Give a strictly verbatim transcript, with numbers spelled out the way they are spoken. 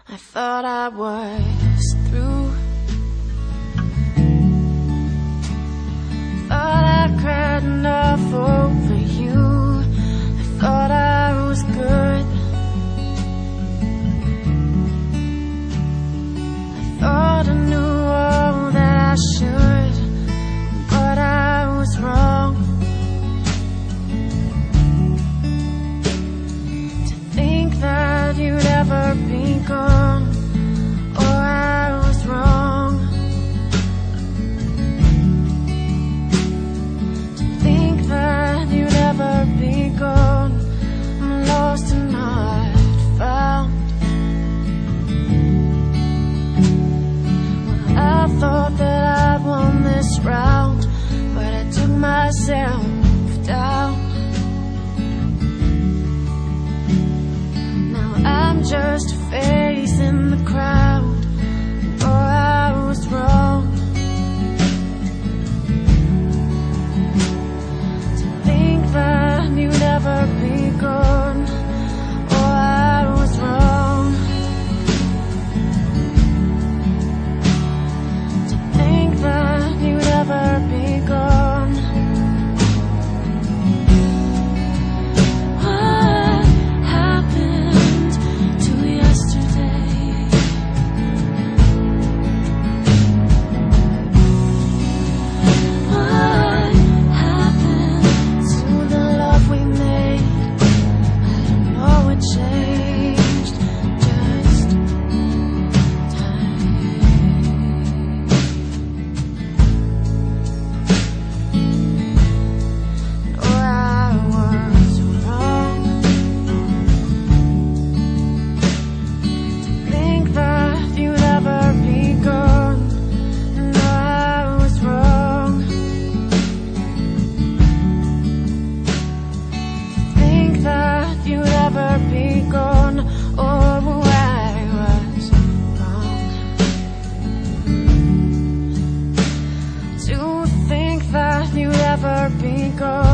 I thought I was through. Thought I cried enough over you. I thought I was good. I thought I knew all that I should, but I was wrong. To think that you'd ever be gone, or I was wrong. To think that you'd ever be gone, I'm lost and not found. Well, I thought that I'd won this round, but I took myself down. Now I'm just a face in the crowd, or I was wrong. To think that you'd ever be gone, or I was wrong. To think that you'd ever be gone. What happened to yesterday? What happened to the love we made? I don't know what changed, just time. Or I was wrong to think that you'd ever be gone. No, I was wrong to think that you'd ever be gone. Oh, I was wrong to think that you'd ever be gone.